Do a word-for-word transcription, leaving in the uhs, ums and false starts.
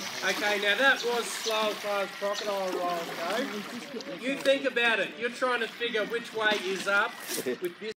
Okay, now that was slow as far as crocodile rolls go. You think about it. You're trying to figure which way is up with this.